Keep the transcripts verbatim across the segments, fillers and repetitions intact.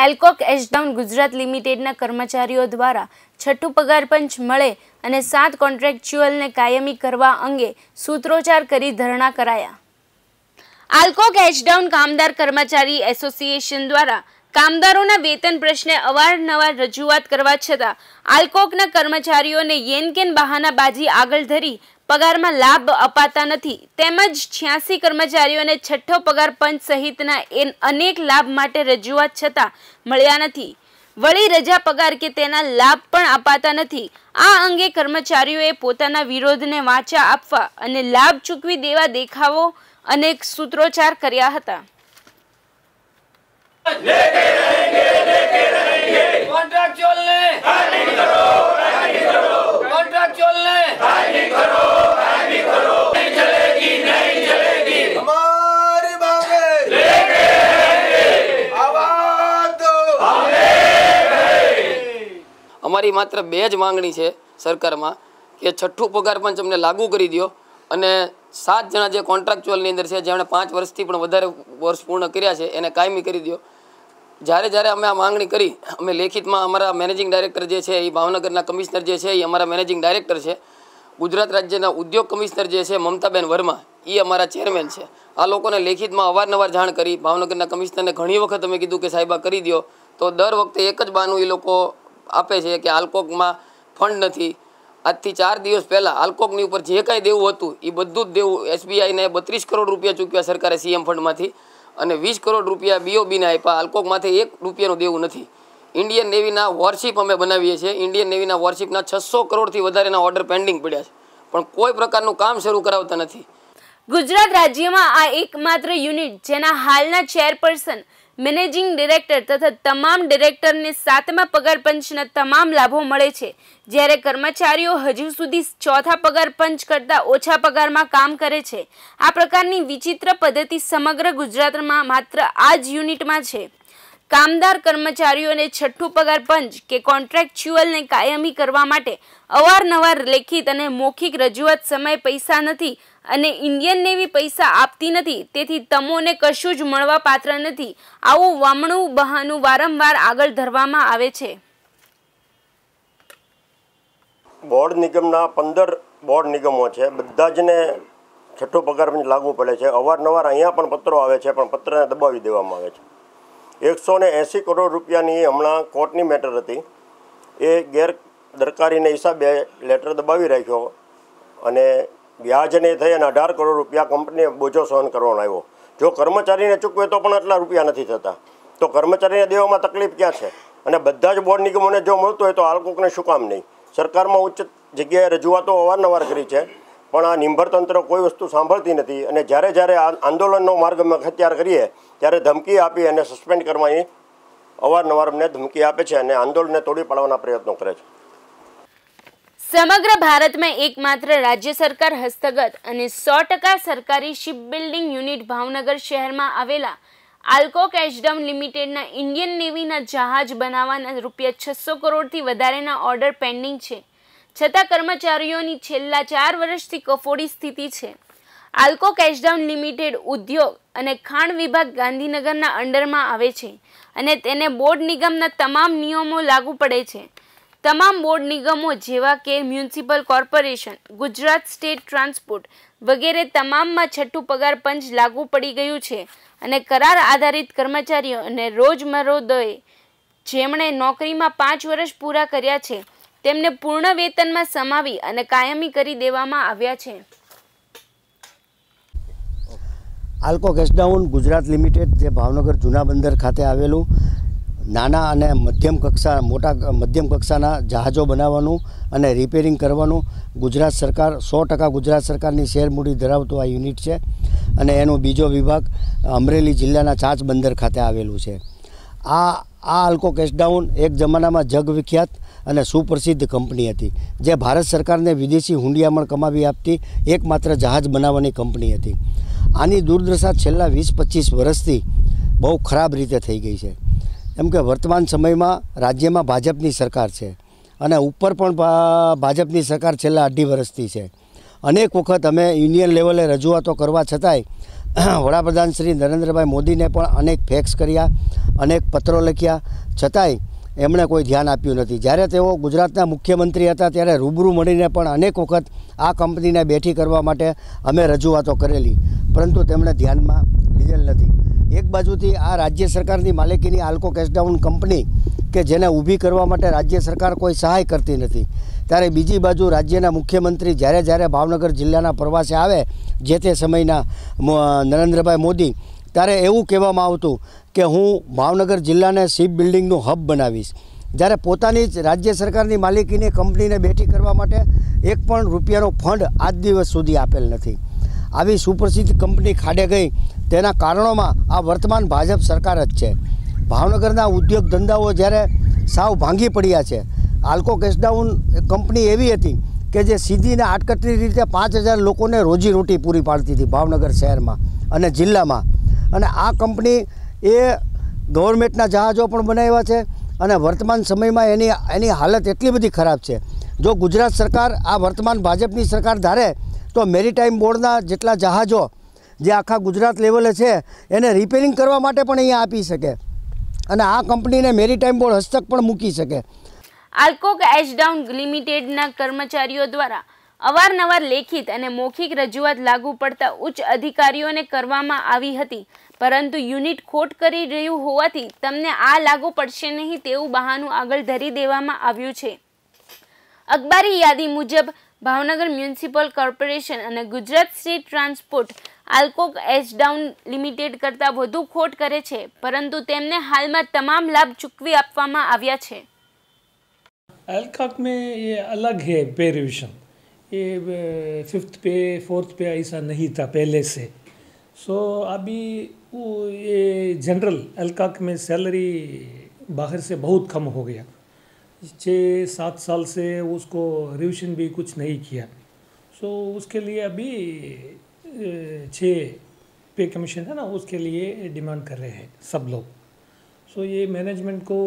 આલ્કોક એશડાઉન ગુજરાત લિમિટેડના કર્મચારીઓ દ્વારા છઠ્ઠું પગાર પંચ મળે અને સાત કોન્ટ્રાક્ચ્યુઅલને કાયમી કરવા અંગે સૂત્રોચ્ચાર કરી ધરણા કરાયા। આલ્કોક એશડાઉન કામદાર કર્મચારી એસોસિએશન દ્વારા કામદારોના વેતન પ્રશ્ને અવારનવાર રજૂઆત કરવા છતાં આલ્કોકના કર્મચારીઓને યેનકેન બહાનાબાજી આગળ ધરી પગારમાં લાભ અપાતા નથી, તેમજ છ્યાસી કર્મચારીઓને છઠ્ઠો પગાર પંચ સહિતના અનેક લાભ માટે રજૂઆત છતાં મળ્યા નથી। વળી રજા પગાર કે તેના લાભ પણ અપાતા નથી। આ અંગે કર્મચારીઓએ પોતાના વિરોધને વાચા આપવા અને લાભ ચૂકવી દેવા દેખાવો અને સૂત્રોચ્ચાર કર્યા હતા। लेके रहेंगे, लेके रहेंगे। कॉन्ट्रैक्चुअल ने कायमी करो, कायमी करो। कॉन्ट्रैक्चुअल ने कायमी करो, कायमी करो। नहीं चलेगी, नहीं चलेगी। हमारी मांगे लेके रहेंगे। आवाज दो, हमने हमारी मात्र બે જ માંગણી છે સરકારમાં કે છઠ્ઠું પગાર પંચ અમને લાગુ કરી દો અને સાત જણા જે કોન્ટ્રાક્ચ્યુઅલની અંદર છે જેમણે પાંચ વર્ષથી પણ વધારે વર્ષ પૂર્ણ કર્યા છે એને કાયમી કરી દો। જ્યારે જ્યારે અમે આ માંગણી કરી અમે લેખિતમાં અમારા મેનેજિંગ ડાયરેક્ટર જે છે એ ભાવનગરના કમિશનર જે છે એ અમારા મેનેજિંગ ડાયરેક્ટર છે, ગુજરાત રાજ્યના ઉદ્યોગ કમિશનર જે છે મમતાબેન વર્મા એ અમારા ચેરમેન છે, આ લોકોને લેખિતમાં અવારનવાર જાણ કરી ભાવનગરના કમિશનરને ઘણી વખત અમે કીધું કે સાહેબ આ કરી દો, તો દર વખતે એક જ બાનું એ લોકો આપે છે કે આલ્કોકમાં ફંડ નથી। આજથી ચાર દિવસ પહેલાં આલ્કોકની ઉપર જે કાંઈ દેવું હતું એ બધું જ દેવું એસબીઆઈને બત્રીસ કરોડ રૂપિયા ચૂક્યા સરકારે સીએમ ફંડમાંથી અને વીસ કરોડ રૂપિયા બીઓબીને આપ્યા। આલ્કોકમાંથી એક રૂપિયાનું દેવું નથી। ઇન્ડિયન નેવીના વોરશિપ અમે બનાવીએ છીએ, ઇન્ડિયન નેવીના વોરશિપના છસો કરોડથી વધારેના ઓર્ડર પેન્ડિંગ પડ્યા છે પણ કોઈ પ્રકારનું કામ શરૂ કરાવતા નથી। ગુજરાત રાજ્યમાં આ એકમાત્ર યુનિટ જેના હાલના ચેરપર્સન, મેનેજિંગ ડિરેક્ટર તથા તમામ ડિરેક્ટરને સાતમા પગાર પંચના તમામ લાભો મળે છે, જ્યારે કર્મચારીઓ હજુ સુધી ચોથા પગાર પંચ કરતાં ઓછા પગારમાં કામ કરે છે। આ પ્રકારની વિચિત્ર પદ્ધતિ સમગ્ર ગુજરાતમાં માત્ર આ જ યુનિટમાં છે। કામદાર કર્મચારીઓને છઠ્ઠું પગાર પંચ કે કોન્ટ્રાક્ચ્યુઅલને કાયમી કરવા માટે અવારનવાર લેખિત અને મૌખિક રજૂઆત સમય પૈસા નથી અને ઇન્ડિયન નેવી પૈસા આપતી નથી, તેથી તમોને કશું જ મળવા પાત્ર નથી। આવું વામણું બહાનું વારંવાર આગળ ધરવામાં આવે છે। બોર્ડ નિગમના પંદર બોર્ડ નિગમો છે, બધા જને છઠ્ઠો પગાર પંચ લાગુ પડે છે। અવારનવાર અહીંયા પણ પત્રો આવે છે પણ પત્રને દબાવી દેવામાં આવે છે। એકસો ને એંસી કરોડ રૂપિયાની હમણાં કોર્ટની મેટર હતી, એ ગેરદરકારીના હિસાબે લેટર દબાવી રાખ્યો અને વ્યાજને થઈ અને અઢાર કરોડ રૂપિયા કંપનીએ બોજો સહન કરવાનો આવ્યો। જો કર્મચારીને ચૂકવે તો પણ આટલા રૂપિયા નથી થતા, તો કર્મચારીને દેવામાં તકલીફ ક્યાં છે? અને બધા જ બોર્ડ નિગમોને જો મળતું હોય તો આલ્કોકને શું કામ નહીં? સરકારમાં ઉચ્ચ જગ્યાએ રજૂઆતો અવારનવાર કરી છે પણ આ નિંભર તંત્ર કોઈ વસ્તુ સાંભળતી નથી અને જ્યારે જ્યારે આંદોલનનો માર્ગ અમે હથિયાર કરીએ ત્યારે ધમકી આપી અને સસ્પેન્ડ કરવાની અવારનવાર અમને ધમકી આપે છે અને આંદોલનને તોડી પાડવાના પ્રયત્નો કરે છે। સમગ્ર ભારતમાં એકમાત્ર રાજ્ય સરકાર હસ્તગત અને સો ટકા સરકારી શિપ બિલ્ડિંગ યુનિટ ભાવનગર શહેરમાં આવેલા આલ્કોક એશડાઉન લિમિટેડના ઇન્ડિયન નેવીના જહાજ બનાવવાના રૂપિયા છસો કરોડથી વધારેના ઓર્ડર પેન્ડિંગ છે, છતાં કર્મચારીઓની છેલ્લા ચાર વર્ષથી કફોડી સ્થિતિ છે। આલ્કોક એશડાઉન લિમિટેડ ઉદ્યોગ અને ખાણ વિભાગ ગાંધીનગરના અંડરમાં આવે છે અને તેને બોર્ડ નિગમના તમામ નિયમો લાગુ પડે છે। તમામ બોર્ડ નિગમો જેવા કે municipal corporation, Gujarat state transport વગેરે તમામમાં છઠ્ઠું પગાર પંચ લાગુ પડી ગયું છે અને કરાર આધારિત કર્મચારીઓ અને રોજમરોદોએ જેમણે નોકરીમાં પાંચ વર્ષ પૂરા કર્યા છે તેમને પૂર્ણ વેતનમાં સમાવી અને કાયમી કરી દેવામાં આવ્યા છે। આલ્કોક એશડાઉન ગુજરાત લિમિટેડ જે ભાવનગર જૂના બંદર ખાતે આવેલું નાના અને મધ્યમ કક્ષા મોટા મધ્યમ કક્ષાના જહાજો બનાવવાનું અને રિપેરિંગ કરવાનું ગુજરાત સરકાર સો ટકા ગુજરાત સરકારની શેર મૂડી ધરાવતું આ યુનિટ છે અને એનો બીજો વિભાગ અમરેલી જિલ્લાના ચાંચ બંદર ખાતે આવેલું છે। આ આ આલ્કોક એશડાઉન એક જમાનામાં જગવિખ્યાત અને સુપ્રસિદ્ધ કંપની હતી, જે ભારત સરકારને વિદેશી હુંડિયામણ કમાવી આપતી એકમાત્ર જહાજ બનાવવાની કંપની હતી। આની દુર્દશા છેલ્લા વીસ પચીસ વર્ષથી બહુ ખરાબ રીતે થઈ ગઈ છે, એમ કે વર્તમાન સમયમાં રાજ્યમાં ભાજપની સરકાર છે અને ઉપર પણ ભાજપની સરકાર છેલ્લા અઢી વર્ષથી છે। અનેક વખત અમે યુનિયન લેવલે રજૂઆતો કરવા છતાંય વડાપ્રધાન શ્રી નરેન્દ્રભાઈ મોદીને પણ અનેક ફેક્સ કર્યા, અનેક પત્રો લખ્યા, છતાંય એમણે કોઈ ધ્યાન આપ્યું નથી. જ્યારે તેઓ ગુજરાતના મુખ્યમંત્રી હતા ત્યારે રૂબરૂ મળીને પણ અનેક વખત આ કંપનીને બેઠી કરવા માટે અમે રજૂઆતો કરેલી, પરંતુ તેમણે ધ્યાનમાં લીધેલ નથી. એક બાજુથી આ રાજ્ય સરકારની માલિકીની આલ્કો કેશડાઉન કંપની કે જેને ઊભી કરવા માટે રાજ્ય સરકાર કોઈ સહાય કરતી નથી, ત્યારે બીજી બાજુ રાજ્યના મુખ્યમંત્રી જ્યારે જ્યારે ભાવનગર જિલ્લાના પ્રવાસે આવે જે તે સમયના નરેન્દ્રભાઈ મોદી, ત્યારે એવું કહેવામાં આવતું કે હું ભાવનગર જિલ્લાને શિપ બિલ્ડિંગનું હબ બનાવીશ, જ્યારે પોતાની જ રાજ્ય સરકારની માલિકીની કંપનીને બેઠી કરવા માટે એક પણ રૂપિયાનો ફંડ આજ દિવસ સુધી આપેલ નથી. આવી સુપ્રસિદ્ધ કંપની ખાડે ગઈ તેના કારણોમાં આ વર્તમાન ભાજપ સરકાર જ છે. ભાવનગરના ઉદ્યોગ ધંધાઓ જ્યારે સાવ ભાંગી પડ્યા છે. આલ્કો કેશડાઉન કંપની એવી હતી કે જે સીધી ને આડકતરી રીતે પાંચ હજાર લોકોને રોજીરોટી પૂરી પાડતી હતી ભાવનગર શહેરમાં અને જિલ્લામાં. અને આ કંપની એ ગવર્મેન્ટના જહાજો પણ બનાવ્યા છે અને વર્તમાન સમયમાં એની એની હાલત એટલી બધી ખરાબ છે. જો ગુજરાત સરકાર આ વર્તમાન ભાજપની સરકાર ધારે તો મેરીટાઈમ બોર્ડના જેટલા જહાજો જે આખા ગુજરાત લેવલે છે એને રિપેરિંગ કરવા માટે પણ અહીંયા આપી શકે અને આ કંપનીને મેરીટાઈમ બોર્ડ હસ્તક પણ મૂકી શકે. આલ્કો કેશડાઉન લિમિટેડના કર્મચારીઓ દ્વારા અવારનવાર લેખિત અને મૌખિક રજૂઆત લાગુ પડતા ઉચ્ચ અધિકારીઓને કરવામાં આવી હતી, પરંતુ યુનિટ ખોટ કરી રહ્યું હોવાથી તમને આ લાગુ પડશે નહીં તેવું બહાનું આગળ ધરી દેવામાં આવ્યું છે. અખબારી યાદી મુજબ ભાવનગર મ્યુનિસિપલ કોર્પોરેશન અને Gujarat state transport Alcock Ashdown limited કરતાં વધુ ખોટ કરે છે, પરંતુ તેમને હાલમાં તમામ લાભ ચૂકવી આપવામાં આવ્યા છે. एल्कॉक में ये अलग है पे रिविजन, ये फिफ्थ पे फोर्थ पे ऐसा नहीं था पहले से. सो अभी वो ये जनरल एल्कॉक में सैलरी बाहर से बहुत कम हो गया. छः सात साल से उसको रिविजन भी कुछ नहीं किया. सो उसके लिए अभी छः पे कमीशन है ना, उसके लिए डिमांड कर रहे हैं सब लोग. सो ये मैनेजमेंट को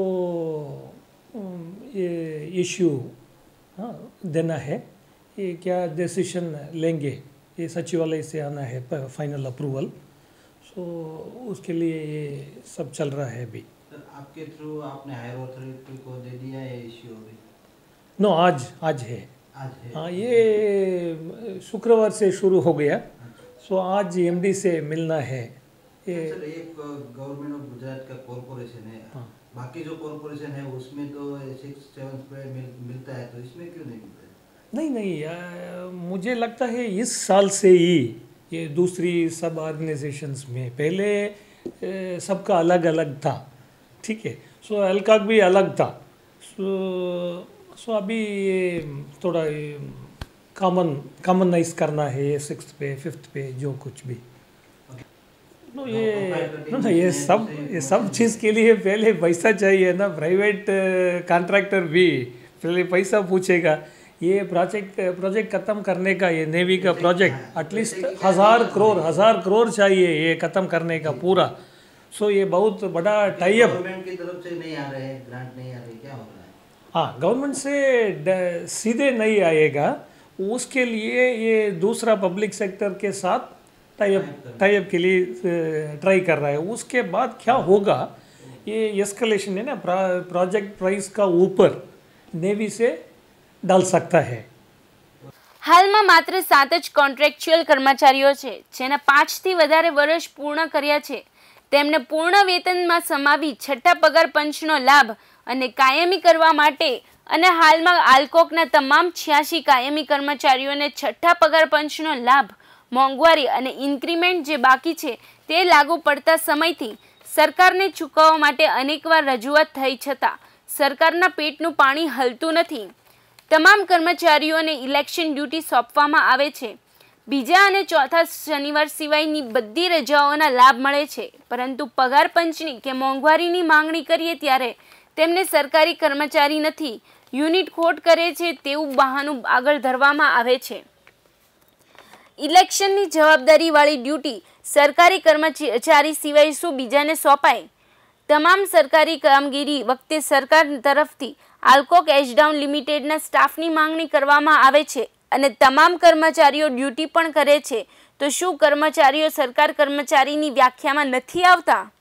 ये इश्यू हाँ देना है, ये क्या डिसीजन लेंगे ये सचिवालय से आना है फाइनल अप्रूवल. सो उसके लिए ये सब चल रहा है अभी. सर आपके थ्रू आपने हायर अथॉरिटी को दे दिया है इश्यू अभी? नो आज आज है आज है. हाँ ये शुक्रवार से शुरू हो गया. सो आज एमडी से मिलना है. ये सर एक गवर्नमेंट ऑफ गुजरात का कॉरपोरेशन है, हाँ. बाकी जो कॉरपोरेशन है उसमें तो सिक्स सेवन पे मिल, मिलता है, तो इसमें क्यों नहीं मिलता है? नहीं नहीं आ, मुझे लगता है इस साल से ही ये दूसरी सब ऑर्गेनाइजेशंस में पहले ए, सबका अलग अलग था, ठीक है. सो एल्कॉक भी अलग था. सो सो अभी ये थोड़ा कॉमन कॉमनाइज करना है ये सिक्स पे फिफ्थ पे जो कुछ भी. नो ये नो ना ये सब ये सब चीज़ के लिए पहले पैसा चाहिए ना. प्राइवेट कॉन्ट्रैक्टर भी पहले पैसा पूछेगा. ये प्रोजेक्ट प्रोजेक्ट ख़त्म करने का, ये नेवी का प्रोजेक्ट एटलीस्ट हज़ार करोड़ हज़ार करोड़ चाहिए ये ख़त्म करने का पूरा. सो ये बहुत बड़ा टाई अप. गवर्नमेंट की तरफ से नहीं आ रहे हैं, ग्रांट नहीं आ रही, क्या हो रहा है? हाँ गवर्नमेंट से सीधे नहीं आएगा, उसके लिए ये दूसरा पब्लिक सेक्टर के साथ टाई अप टाई अप के लिए ट्राई कर रहा है. उसके बाद क्या होगा, ये एस्केलेशन है ना प्रोजेक्ट प्राइस का ऊपर नेवी से डाल सकता है. હાલમાં માત્ર સાત જ કોન્ટ્રાક્ચ્યુઅલ કર્મચારીઓ છે જેના પાંચથી વધારે વર્ષ પૂર્ણ કર્યા છે. તેમને પૂર્ણ વેતનમાં સમાવી છઠ્ઠા પગાર પંચનો લાભ અને કાયમી કરવા માટે અને હાલમાં આલ્કોકના તમામ છ્યાસી કાયમી કર્મચારીઓને છઠ્ઠા પગાર પંચનો લાભ, મોંઘવારી અને ઇન્ક્રીમેન્ટ જે બાકી છે તે લાગુ પડતા સમયથી સરકારને ચૂકવવા માટે અનેકવાર રજૂઆત થઈ છતાં સરકારના પેટનું પાણી હલતું નથી. તમામ કર્મચારીઓને ઇલેક્શન ડ્યુટી સોંપવામાં આવે છે. બીજા અને ચોથા શનિવાર સિવાયની બધી રજાઓના લાભ મળે છે, પરંતુ પગાર પંચની કે મોંઘવારીની માંગણી કરીએ ત્યારે તેમને સરકારી કર્મચારી નથી, યુનિટ ખોટ કરે છે તેવું બહાનું આગળ ધરવામાં આવે છે. ઇલેક્શનની જવાબદારીવાળી ડ્યુટી સરકારી કર્મચારી સિવાય શું બીજાને સોંપાય? તમામ સરકારી કામગીરી વખતે સરકાર તરફથી આલ્કો કેશડાઉન લિમિટેડના સ્ટાફની માંગણી કરવામાં આવે છે અને તમામ કર્મચારીઓ ડ્યુટી પણ કરે છે. તો શું કર્મચારીઓ સરકાર કર્મચારીની વ્યાખ્યામાં નથી આવતા?